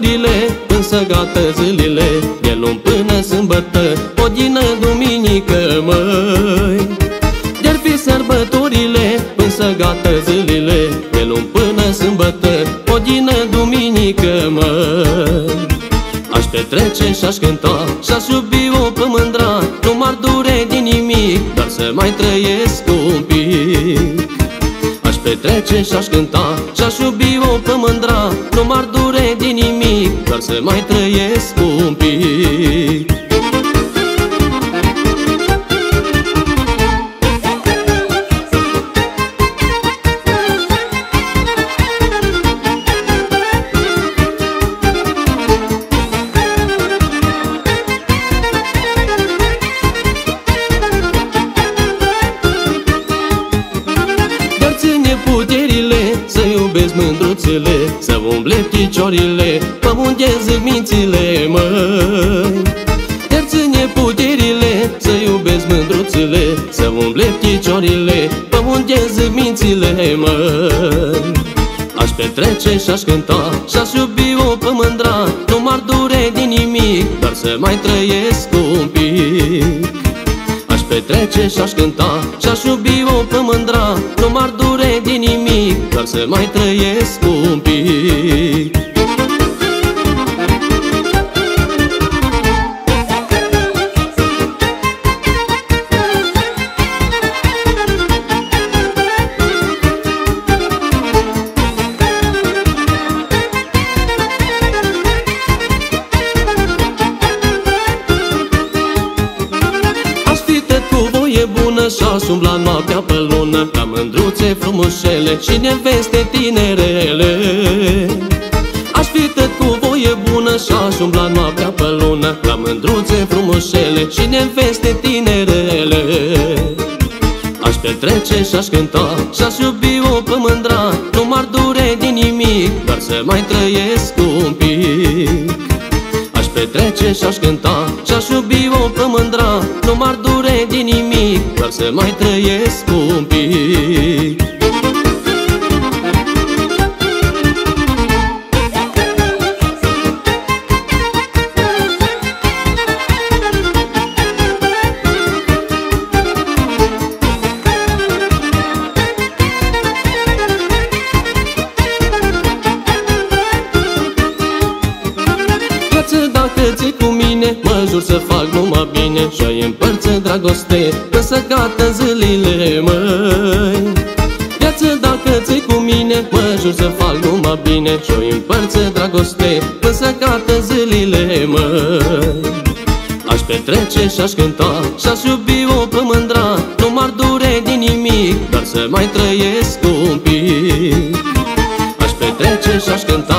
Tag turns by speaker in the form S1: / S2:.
S1: sărbătorile, însă gata zilele, de luni până sâmbătă, odină duminică, măi. De-ar fi sărbătorile, însă gata zilele, de luni până sâmbătă, odină duminică, măi. Aș petrece și-aș cânta, și-aș iubi-o pe mândra, nu m-ar dure din nimic, doar să mai trăiesc un pic. Aș petrece și-aș cânta, și-aș iubi-o pe mândra, nu m-ar dure din nimic, doar să mai trăiesc un pic. Să iubesc mândruțele, să umble piciorile, pe unde zic mințile, măi. Te-ar ține puterile, să iubesc mândruțele, să umble piciorile, pe unde zic mințile, măi. Aș petrece și-aș cânta, și-aș iubi-o pe mândra, nu m-ar dure din nimic, doar să mai trăiesc un pic. Aș petrece și-aș cânta, și-aș iubi-o pe mândra, nu m-ar dure din nimic, doar să mai trăiesc un pic. Și-aș umbla noaptea pe lună, ca mândruțe frumușele și neveste tinerele. Aș fi tot cu voie bună și-aș umbla noaptea pe lună, ca mândruțe frumușele și neveste tinerele. Aș petrece și-aș cânta, și-aș iubi-o pe mândra, nu m-ar dure din nimic, doar să mai trăiesc un pic. Aș petrece și-aș cânta, și-aș iubi-o pe mândra, nu m-ar dure din nimic, doar să mai trăiesc un pic. Dacă ții cu mine, mă jur să fac numai bine și-ai împărți dragoste, însă gata zilele, măi. Viață dacă ții cu mine, mă jur să fac numai bine și-ai împărți dragoste, însă gata zilele, măi. Aș petrece și-aș cânta, și-aș iubi-o pe mândra, nu m-ar dure din nimic, doar să mai trăiesc un pic. Aș petrece și-aș cânta,